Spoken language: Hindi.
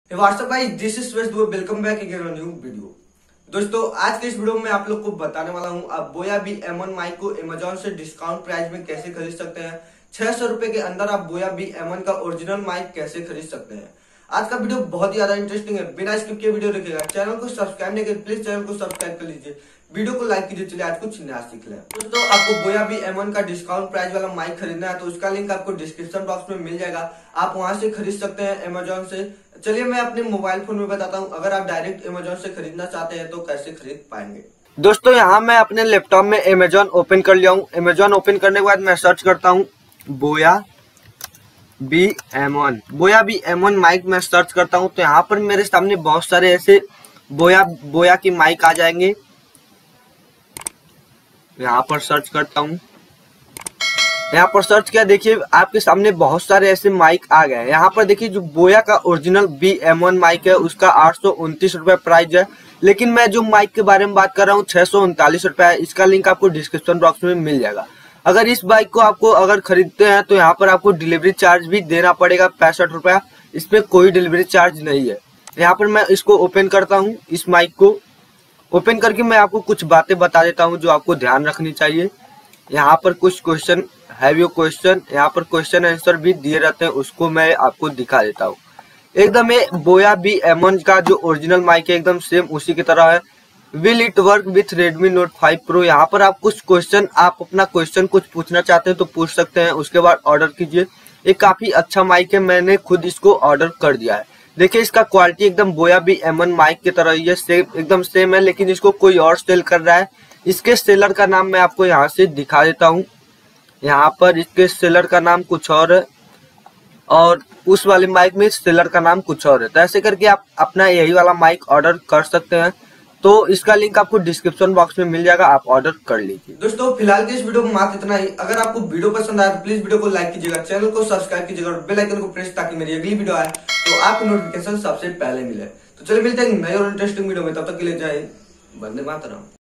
WhatsApp guys, this is Suresh Dubey. Welcome back again on new video. दोस्तों, आज के इस वीडियो में आप लोग को बताने वाला हूं आप बोया बी M1 माइक को अमेजोन से डिस्काउंट प्राइस में कैसे खरीद सकते हैं। 600 रुपए के अंदर आप बोया बी M1 का ओरिजिनल माइक कैसे खरीद सकते हैं। आज का वीडियो बहुत ही ज्यादा इंटरेस्टिंग है, बिना स्किप किए वीडियो देखिएगा। चैनल को सब्सक्राइब नहीं किया प्लीज चैनल को सब्सक्राइब कर लीजिए, वीडियो को लाइक कीजिए। चलिए आज कुछ नया सीख लें। दोस्तों, आपको बोया बी M1 का डिस्काउंट प्राइस वाला माइक खरीदना है तो उसका लिंक आपको डिस्क्रिप्शन बॉक्स में मिल जाएगा, आप वहां से खरीद सकते हैं अमेजोन से। चलिए मैं अपने मोबाइल फोन में बताता हूँ, अगर आप डायरेक्ट अमेजोन से खरीदना चाहते हैं तो कैसे खरीद पाएंगे। दोस्तों, यहाँ मैं अपने लैपटॉप में अमेजोन ओपन कर लिया हूँ। अमेजोन ओपन करने के बाद मैं सर्च करता हूँ बोया बी M1 माइक में सर्च करता हूँ तो यहाँ पर मेरे सामने बहुत सारे ऐसे बोया की माइक आ जाएंगे। यहाँ पर सर्च करता हूँ, यहाँ पर सर्च किया, देखिए आपके सामने बहुत सारे ऐसे माइक आ गए हैं। यहाँ पर देखिए जो बोया का ओरिजिनल बी M1 माइक है उसका 829 रुपए प्राइस है, लेकिन मैं जो माइक के बारे में बात कर रहा हूँ 639 रुपए है। इसका लिंक आपको डिस्क्रिप्शन बॉक्स में मिल जाएगा। अगर इस बाइक को आपको अगर खरीदते हैं तो यहाँ पर आपको डिलीवरी चार्ज भी देना पड़ेगा 65 रुपया। इसमें कोई डिलीवरी चार्ज नहीं है। यहाँ पर मैं इसको ओपन करता हूँ, इस माइक को ओपन करके मैं आपको कुछ बातें बता देता हूँ जो आपको ध्यान रखनी चाहिए। यहाँ पर कुछ क्वेश्चन हैव यू क्वेश्चन, यहाँ पर क्वेश्चन आंसर भी दिए रहते हैं, उसको मैं आपको दिखा देता हूँ। एकदम ये बोया बी M1 का जो ओरिजिनल माइक है एकदम सेम उसी की तरह है। Will it work with Redmi Note 5 Pro। यहाँ पर आप कुछ क्वेश्चन, आप अपना क्वेश्चन कुछ पूछना चाहते हैं तो पूछ सकते हैं, उसके बाद ऑर्डर कीजिए। ये काफी अच्छा माइक है, मैंने खुद इसको ऑर्डर कर दिया है। देखिए इसका क्वालिटी एकदम बोया बी M1 माइक की तरह ही है, सेम एकदम सेम है, लेकिन इसको कोई और सेल कर रहा है। इसके सेलर का नाम मैं आपको यहाँ से दिखा देता हूँ। यहाँ पर इसके सेलर का नाम कुछ और है और उस वाले माइक में सेलर का नाम कुछ और है। तो ऐसे करके आप अपना यही वाला माइक ऑर्डर कर सकते हैं। तो इसका लिंक आपको डिस्क्रिप्शन बॉक्स में मिल जाएगा, आप ऑर्डर कर लीजिए। दोस्तों, फिलहाल के इस वीडियो में मात्र इतना ही। अगर आपको वीडियो पसंद आए तो प्लीज वीडियो को लाइक कीजिएगा, चैनल को सब्सक्राइब कीजिएगा और बेल आइकन को प्रेस ताकि मेरी अगली वीडियो आए तो आपको नोटिफिकेशन सबसे पहले मिले। तो चलिए मिलते हैं नए और इंटरेस्टिंग वीडियो में, तब तक के लिए जय हिंद, वंदे मातरम।